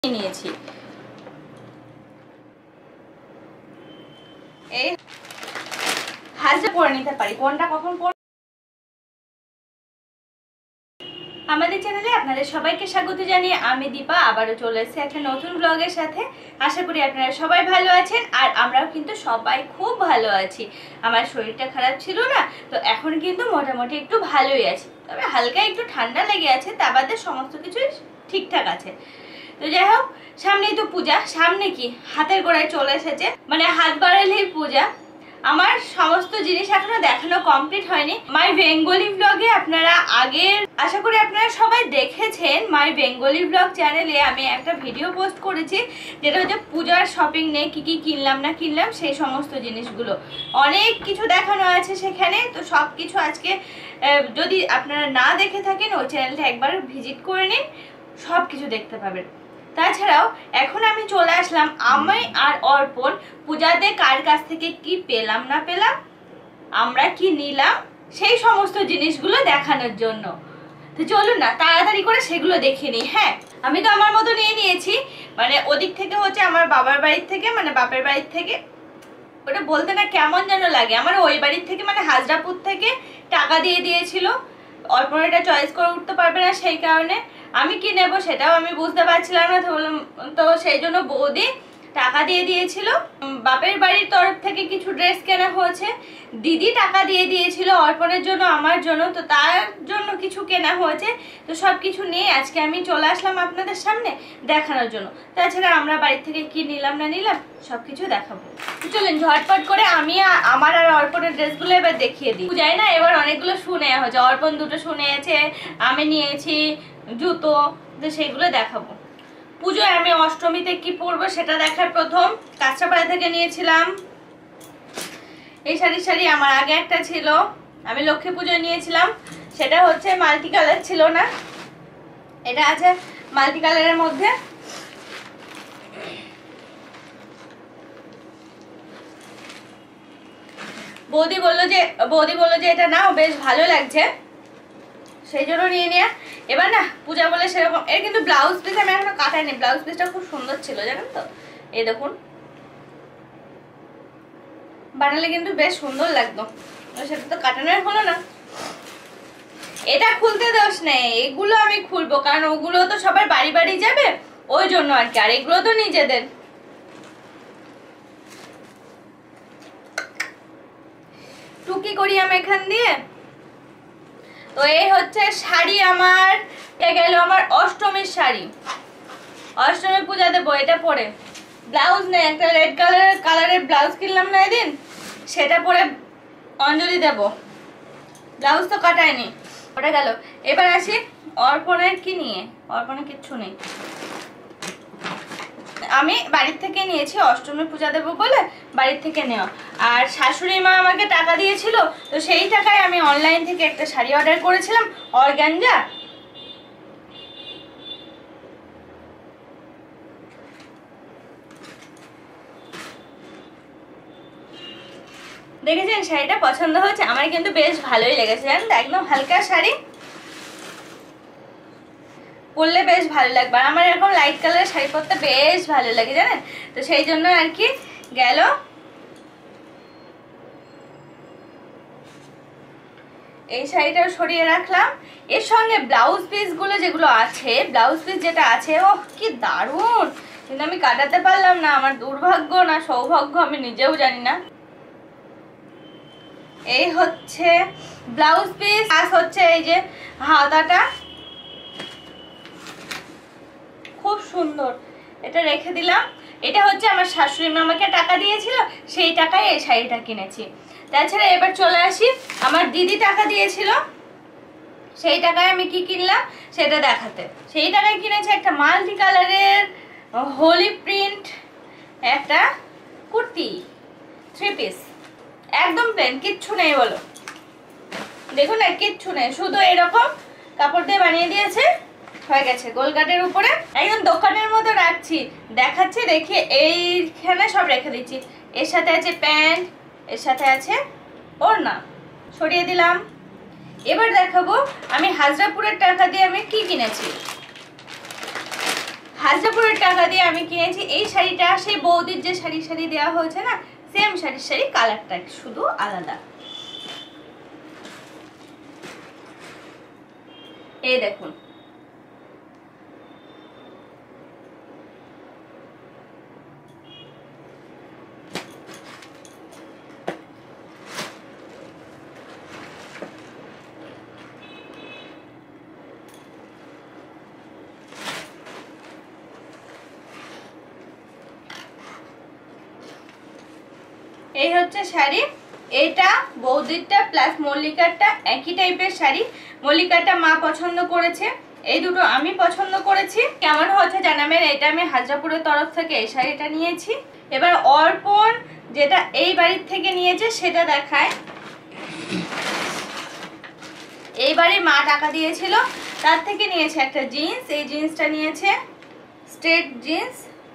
নিয়েছি। এই হাজরা পরে নিতে পারি, কোনটা কখন পর। আমাদের চ্যানেলে আপনাদের সবাইকে স্বাগত জানিয়ে আমি দীপা আবারও চলে এসেছি একটা নতুন ব্লগের সাথে। আশা করি আপনারা সবাই ভালো আছেন, আর আমরাও কিন্তু সবাই খুব ভালো আছি। আমার শরীরটা খারাপ ছিল না, তো এখন কিন্তু মোটামুটি একটু ভালোই আছি, তবে হালকা একটু ঠান্ডা লেগে আছে, তা বাদে সমস্ত কিছুই ঠিকঠাক আছে। তো যাই হোক, সামনেই তো পূজা, সামনে কি হাতের গোড়ায় চলে এসেছে, মানে হাত বাড়ালেই পূজা। আমার সমস্ত জিনিস এখনো দেখানো কমপ্লিট হয়নি। মাই বেঙ্গলি ব্লগে আপনারা আগের, আশা করি আপনারা সবাই দেখেছেন, মাই বেঙ্গলি ব্লগ চ্যানেলে আমি একটা ভিডিও পোস্ট করেছি, যেটা হচ্ছে পূজার শপিং নিয়ে কি কি কিনলাম না কিনলাম সেই সমস্ত জিনিসগুলো। অনেক কিছু দেখানো আছে সেখানে, তো সব কিছু আজকে যদি আপনারা না দেখে থাকেন ওই চ্যানেলটা একবার ভিজিট করে নিন, সব কিছু দেখতে পাবেন। তাছাড়াও এখন আমি চলে আসলাম আমি আর অর্পণ পূজাতে কার কাছ থেকে কি পেলাম না পেলাম, আমরা কি নিলাম, সেই সমস্ত জিনিসগুলো দেখানোর জন্য। তো চলুন না তাড়াতাড়ি করে সেগুলো দেখে নিই। হ্যাঁ, আমি তো আমার মতো নিয়ে নিয়েছি, মানে ওদিক থেকে হচ্ছে আমার বাবার বাড়ির থেকে, মানে বাপের বাড়ির থেকে, ওটা বলতে না কেমন যেন লাগে, আমার ওই বাড়ির থেকে মানে হাজরাপুর থেকে টাকা দিয়ে দিয়েছিল। অর্পণ এটা চয়েস করে উঠতে পারবে না, সেই কারণে আমি কি নেবো সেটাও আমি বুঝতে পারছিলাম না, তো সেই জন্য বৌদি টাকা দিয়ে দিয়েছিল। বাপের বাড়ির তরফ থেকে কিছু ড্রেস কেনা হয়েছে, দিদি টাকা দিয়ে দিয়েছিল অর্পণের জন্য আমার জন্য, তো তার জন্য কিছু কেনা হয়েছে। তো সব কিছু নিয়ে আজকে আমি চলে আসলাম আপনাদের সামনে দেখানোর জন্য। তাছাড়া আমরা বাড়ির থেকে কি নিলাম না নিলাম সব কিছু দেখাবো। চলুন ঝটপট করে আমি আমার আর অর্পণের ড্রেসগুলো এবার দেখিয়ে দিই। যাই না, এবার অনেকগুলো শুনে হয়েছে, অর্পণ দুটো শুনে আছে, আমি নিয়েছি জুতো, তো সেইগুলো দেখাবো। পুজোয় আমি অষ্টমীতে কি পরবো সেটা দেখার প্রথম কাঁচরাপাড়া থেকে নিয়েছিলাম এই শাড়ি। আমার আগে একটা ছিল, আমি লক্ষ্মী পুজোয় নিয়েছিলাম, সেটা হচ্ছে মাল্টি কালার ছিল না, এটা আছে মাল্টি কালারের মধ্যে। বৌদি বললো যে এটা নাও, বেশ ভালো লাগছে, সেই জন্য নিয়ে নেয়া। এবার না পূজা বলে সেরকম, এর কিন্তু ব্লাউজ পিস আমি এখনো কাটাইনি, ব্লাউজ পিসটা খুব সুন্দর ছিল জানেন তো, এই দেখুন, বানালে কিন্তু বেশ সুন্দর লাগতো, সেটা তো কাটানোর হলো না। এটা খুলতে দোষ নেই, এগুলো আমি খুলবো, কারণ ওগুলো তো সবার বাড়ি বাড়ি যাবে ওই জন্য আর কি, আর এগুলো তো নিজেদের। টুকি করি আমি এখান দিয়ে। তো এই হচ্ছে শাড়ি আমার, এটা গেল আমার অষ্টমীর শাড়ি, অষ্টমী পূজা দেবো এটা পরে। ব্লাউজ নেই, একটা রেড কালারের ব্লাউজ কিনলাম না এদিন, সেটা পরে অঞ্জলি দেব, ব্লাউজ তো কাটায়নি, ওটা গেল। এবার আসি অর্পণের কি নিয়ে, অর্পণের কিচ্ছু নেই, আমি বাড়ির থেকে নিয়েছি, অষ্টমী পূজা দেবো বলে বাড়ির থেকে নেওয়া। আর শাশুড়ি মা আমাকে টাকা দিয়েছিল, তো সেই টাকায় আমি অনলাইন থেকে একটা শাড়ি অর্ডার করেছিলাম অর্গানজা, দেখেছেন শাড়িটা পছন্দ হয়েছে আমার, কিন্তু বেশ ভালোই লেগেছে জানেন তো, একদম হালকা শাড়ি, পরলে বেশ ভালো লাগবে, আর আমার এরকম লাইট কালারের শাড়ি পরতে বেশ ভালো লাগে জানেন, তো সেই জন্য আর কি গেল। এই শাড়িটাও সরিয়ে রাখলাম, এর সঙ্গে ব্লাউজ পিস গুলো যেগুলো আছে, ব্লাউজ পিস যেটা আছে ও কি দারুণ, কিন্তু আমি কাটাতে পারলাম না, আমার দুর্ভাগ্য না সৌভাগ্য আমি নিজেও জানি না। এই হচ্ছে ব্লাউজ পিস, আর হচ্ছে এই যে হাতাটা খুব সুন্দর, এটা রেখে দিলাম। এটা হচ্ছে আমার শাশুড়ি মা আমাকে টাকা দিয়েছিল, সেই টাকায় এই শাড়িটা কিনেছি। তাছাড়া এবার চলে আসি, আমার দিদি টাকা দিয়েছিল, সেই টাকায় আমি কি কিনলাম সেটা দেখাতে। সেই টাকায় কিনেছি একটা মাল্টি কালারের হোলি প্রিন্ট একটা কুর্তি, 3 পিস, একদম প্লেন, কিচ্ছু নেই বলো, দেখুন না কিচ্ছু নেই, শুধু এরকম কাপড় দিয়ে বানিয়ে দিয়েছে, হয়ে গেছে। গোলকাটের উপরে একদম দোকানের মতো রাখছি, দেখাচ্ছি, দেখে এইখানে সব রেখে দিচ্ছি। এর সাথে আছে প্যান্ট, এর সাথে আছে ওড়না, সরিয়ে দিলাম। এবার দেখাবো আমি হাজরাপুরের টাকা দিয়ে আমি কি কিনেছি। হাজারপুরের টাকা দিয়ে আমি কিনেছি এই শাড়িটা। সেই বৌদির যে শাড়ি দেওয়া হয়েছে না, সেম শাড়ি কালারটা শুধু আলাদা। এই দেখুন, এই হচ্ছে শাড়ি। এটা বৌদিরটা প্লাস মল্লিকারটা একই টাইপের শাড়ি। মল্লিকারটা মা পছন্দ করেছে, এই দুটো আমি পছন্দ করেছি। কেমন হচ্ছে জানাবেন। এটা আমি হাজরাপুরের তরফ থেকে এই শাড়িটা নিয়েছি। এবার অর্পণ যেটা এই বাড়ির থেকে নিয়েছে সেটা দেখায়। এই বাড়ির মা টাকা দিয়েছিল, তার থেকে নিয়েছে একটা জিন্স। এই জিন্সটা নিয়েছে স্ট্রেট জিন্স।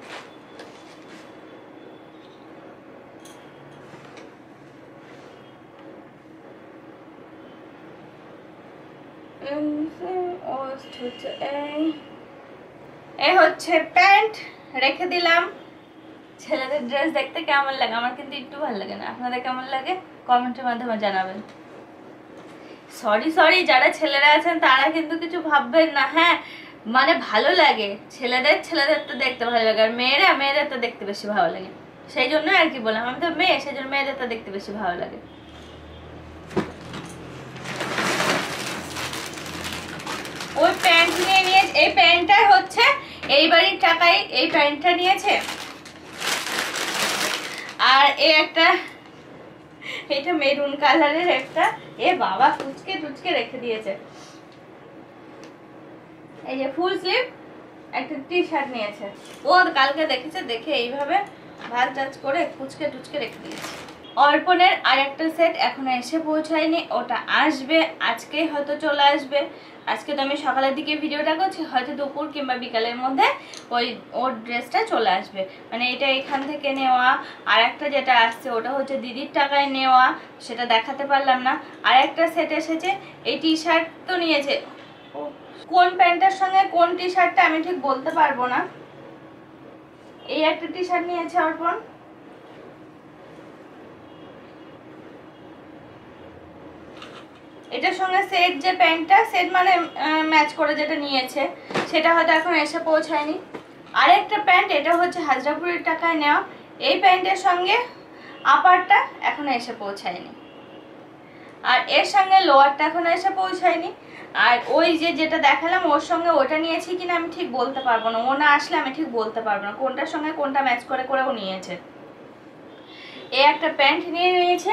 এই হচ্ছে প্যান্ট, রেখে দিলাম। ছেলেদের ড্রেস দেখতে কেমন লাগে? আমার কিন্তু একটু ভালো লাগে না। আপনাদের কেমন লাগে কমেন্টের মাধ্যমে জানাবেন। সরি যারা ছেলেরা আছেন তারা কিন্তু কিছু ভাববেন না। হ্যাঁ, মানে ভালো লাগে ছেলেদের তো দেখতে ভালো লাগে, আর মেয়েদের তো দেখতে বেশি ভালো লাগে। সেই জন্য আর কি বললাম, আমি তো মেয়ে, সেই জন্য মেয়েদের তো দেখতে বেশি ভালো লাগে। ওই প্যান্ট নিয়ে এই প্যান্টটা হচ্ছে এই বাড়ির টাকায় এই প্যান্টটা নিয়েছে। আর এটা মেরুন কালারের একটা, এ বাবা টুচকে রেখে দিয়েছে। এই যে ফুল স্লিভ একটা টি শার্ট নিয়েছে। ও কালকে দেখেছে, দেখে এইভাবে ভাঁজ টাজ করে টুচকে রেখে দিয়েছে। অর্পণের আর একটা সেট এখনো এসে পৌঁছায়নি, ওটা আসবে আজকেই, হয়তো চলে আসবে। আজকে তো আমি সকালের দিকে ভিডিওটা করছি, হয়তো দুপুর কিংবা বিকালের মধ্যে ওর ড্রেসটা চলে আসবে। মানে এটা এখান থেকে নেওয়া। আর একটা যেটা আসছে ওটা হচ্ছে দিদির টাকায় নেওয়া, সেটা দেখাতে পারলাম না। আর একটা সেট এসেছে, এই টি শার্ট তো নিয়েছে। কোন প্যান্টের সঙ্গে কোন টি শার্টটা আমি ঠিক বলতে পারবো না। এই একটা টি শার্ট নিয়েছে অর্পণ। এটার সঙ্গে সেট যে প্যান্টটা, সেট মানে ম্যাচ করে যেটা নিয়েছে, সেটা হয়তো এখন এসে পৌঁছায়নি। আর একটা প্যান্ট, এটা হচ্ছে হাজরাপুরের টাকায় নেওয়া। এই প্যান্টের সঙ্গে আপারটা এখনো এসে পৌঁছায়নি, আর এর সঙ্গে লোয়ারটা এখনো এসে পৌঁছায়নি। আর ওই যেটা দেখালাম ওর সঙ্গে ওটা নিয়েছি কিনা আমি ঠিক বলতে পারবো না। ও না আসলে আমি ঠিক বলতে পারবো না কোনটার সঙ্গে কোনটা ম্যাচ করে ও নিয়েছে। এই একটা প্যান্ট নিয়েছে,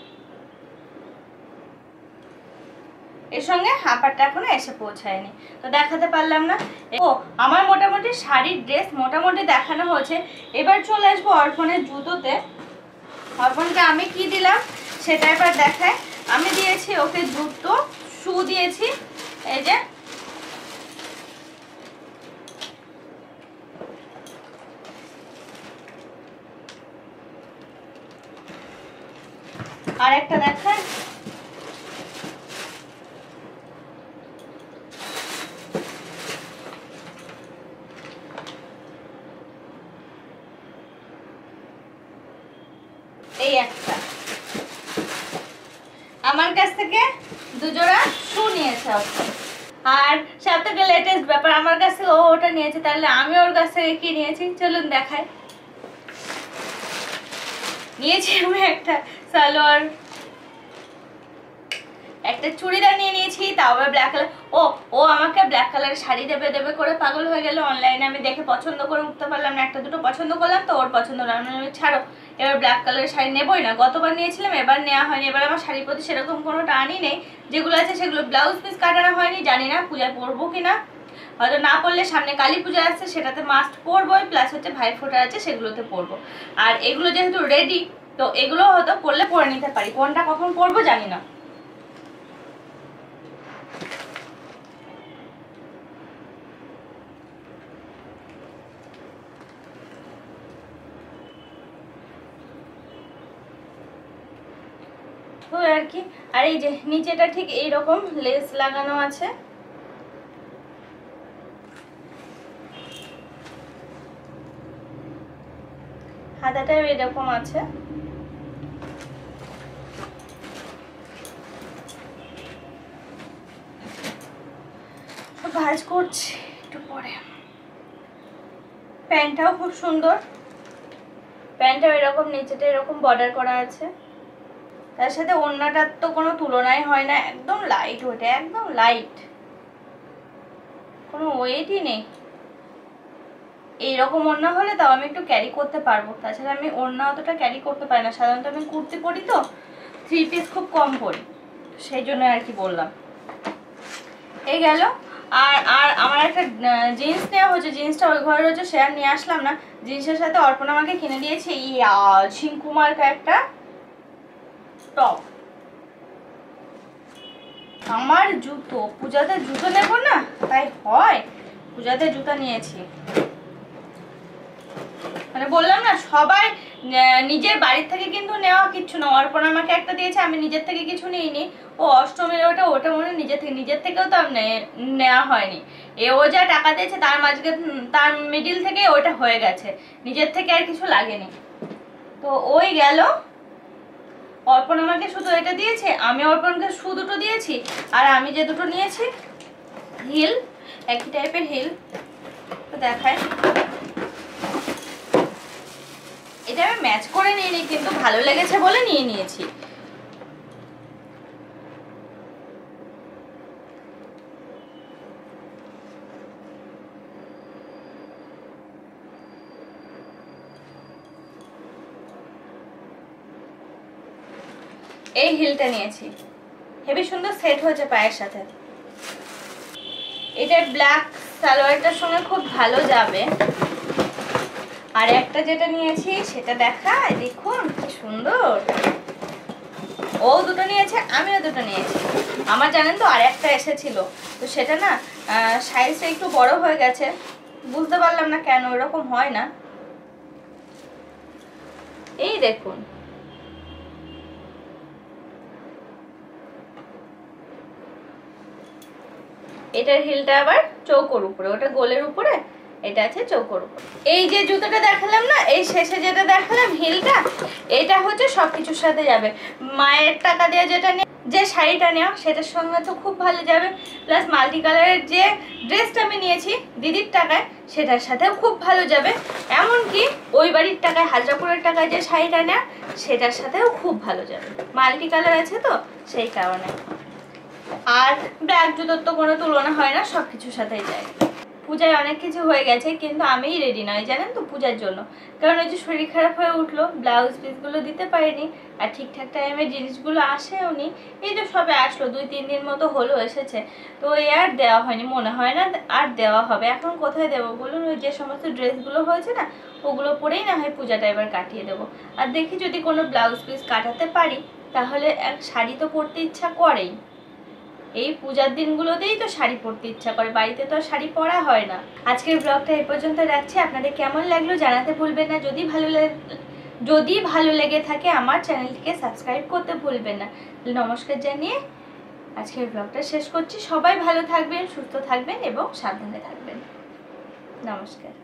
এর সঙ্গে হাঁপারটা এখনো এসে পৌঁছায়নি, তো দেখাতে পারলাম না। ও আমার মোটামুটি শাড়ির ড্রেস মোটামুটি দেখানো হয়েছে। এবার চলে আসবো অর্পণের জুতোতে। অর্পণকে আমি কি দিলাম সেটা এবার দেখায়। আমি দিয়েছি ওকে জুতো, শু দিয়েছি। এই যে আর একটা দেখায়, এই একটা আমার কাছ থেকে দুজোড়া শু নিয়েছে। আর সব থেকে লেটেস্ট ব্যাপার, আমার কাছ থেকে ওটা নিয়েছে, তাহলে আমি ওর কাছ থেকে কি নিয়েছি চলুন দেখাই। নিয়েছি আমি একটা সালোয়ার, একটা চুড়িদার নিয়েছি, তাও আবার ব্ল্যাক কালার। ও আমাকে ব্ল্যাক কালারের শাড়ি দেবে করে পাগল হয়ে গেল। অনলাইনে আমি দেখে পছন্দ করে উঠতে পারলাম না, একটা দুটো পছন্দ করলাম, তো ওর পছন্দ না। আমি ছাড়ো, এবার ব্ল্যাক কালারের শাড়ি নেবই না। গতবার নিয়েছিলাম, এবার নেওয়া হয়নি। এবার আমার শাড়ির প্রতি সেরকম কোনো টানই নেই। যেগুলো আছে সেগুলো ব্লাউজ পিস কাটানো হয়নি, জানি না পূজায় পরবো কিনা। হয়তো না পরলে সামনে কালী পূজা আসছে, সেটাতে মাস্ট পরবোই, প্লাস হচ্ছে ভাইফোঁটা আছে সেগুলোতে পরবো। আর এগুলো যেহেতু রেডি, তো এগুলো হয়তো পরলে পরে নিতে পারি, কোনটা কখন পরবো জানি না। আর কি। আর এই যে নিচেটা ঠিক এইরকম লেস লাগানো আছে। হাতাটাও এরকম আছে। ভাঁজ করছি একটু পরে। প্যান্টটাও খুব সুন্দর, প্যান্টটাও এরকম নিচেটা এরকম বর্ডার করা আছে, তার সাথে ওড়নাটার তো কোনো তুলনাই হয় না, একদম লাইট ওয়েট, একদম লাইট, কোনো ওয়েটই নেই। এইরকম ওড়না হলে তাও আমি একটু ক্যারি করতে পারবো, তাছাড়া আমি ওড়না অতটা ক্যারি করতে পারি না, সাধারণত আমি কুর্তি পরি তো, 3 পিস খুব কম পরি, সেই জন্য আর কি বললাম। এই গেল। আর আর আমার একটা জিন্স নেওয়া হচ্ছে, জিন্সটা ওই ঘরে রয়েছে, সে আর নিয়ে আসলাম না। জিন্সের সাথে অর্পণ আমাকে কিনে দিয়েছে ঝিঙ্কুমার্কা একটা টপ। আমার জুতো, পূজাতে জুতো নেব না তাই হয়, পূজাতে জুতো নিয়েছি। মানে বললাম না, সবাই নিজের বাড়ির থেকে কিন্তু নেওয়া কিচ্ছু না। অর্পণ আমাকে একটা দিয়েছে, আমি নিজের থেকে কিছু নিইনি। ও অষ্টমীর ওটা মনে নিজের থেকেও তো নেওয়া হয়নি। ও যা টাকা দিয়েছে তার মাঝে তার মিডিল থেকে ওটা হয়ে গেছে, নিজের থেকে আর কিছু লাগেনি। তো ওই গেল। অর্পণ আমাকে শুধু এটা দিয়েছে, আমি অর্পণকে দুটো দিয়েছি। আর আমি যে দুটো নিয়েছি হিল, একই টাইপের হিল, তো দেখায়। এটা আমি ম্যাচ করে নিইনি, কিন্তু ভালো লেগেছে বলে নিয়ে নিয়েছি। এই হিলটা নিয়েছি, হেবি সুন্দর সেট হয়েছে পায়ের সাথে। এটা ব্ল্যাক সালোয়ারটার সঙ্গে খুব ভালো যাবে। আর একটা যেটা নিয়েছি সেটা দেখায়, দেখুন কি সুন্দর। ও দুটো নিয়েছে, আমিও দুটো নিয়েছি। আমার জানেন তো আর একটা এসেছিল, তো সেটা না সাইজটা একটু বড় হয়ে গেছে, বুঝতে পারলাম না কেন এরকম হয় না। এই দেখুন, এটার হিলটা আবার চৌকোর উপরে, ওটা গোলের উপরে, এটা আছে চৌকোর উপরে। এই যে জুতোটা দেখালাম না, এই শেষে যেটা দেখালাম হিলটা, এটা হচ্ছে সবকিছুর সাথে যাবে। মায়ের টাকা দিয়ে যেটা যে শাড়িটা নেওয়া সেটার সঙ্গে তো খুব ভালো যাবে, প্লাস মাল্টি কালারের যে ড্রেসটা আমি নিয়েছি দিদির টাকায় সেটার সাথেও খুব ভালো যাবে। এমনকি ওই বাড়ির টাকায়, হাজরাপুরের টাকায় যে শাড়িটা নেওয়া সেটার সাথেও খুব ভালো যাবে, মাল্টি কালার আছে তো সেই কারণে। আর ব্ল্যাক জুতোর তো কোনো তুলনা হয় না, সব কিছুর সাথেই যায়। পূজায় অনেক কিছু হয়ে গেছে, কিন্তু আমিই রেডি নয় জানেন তো পূজার জন্য, কারণ ওই যে শরীর খারাপ হয়ে উঠলো, ব্লাউজ পিসগুলো দিতে পারিনি, আর ঠিকঠাক টাইমে জিনিসগুলো আসেও নি। এই তো সবে আসলো, 2-3 দিন মতো হলো এসেছে, তো এই আর দেওয়া হয়নি, মনে হয় না আর দেওয়া হবে। এখন কোথায় দেবো বলুন, ওই যে সমস্ত ড্রেসগুলো হয়েছে না ওগুলো পরেই না হয় পূজাটা এবার কাটিয়ে দেবো। আর দেখি যদি কোনো ব্লাউজ পিস কাটাতে পারি তাহলে এক শাড়ি তো পরতে ইচ্ছা করেই, এই পূজার দিনগুলোতেই তো শাড়ি পরতে ইচ্ছা করে, বাড়িতে তো আর শাড়ি পরা হয় না। আজকের ব্লগটা এই পর্যন্ত রাখছি, আপনাদের কেমন লাগলো জানাতে ভুলবেন না। যদি ভালো লেগে থাকে আমার চ্যানেলটিকে সাবস্ক্রাইব করতে ভুলবেন না। নমস্কার জানিয়ে আজকের ব্লগটা শেষ করছি। সবাই ভালো থাকবেন, সুস্থ থাকবেন এবং সাবধানে থাকবেন। নমস্কার।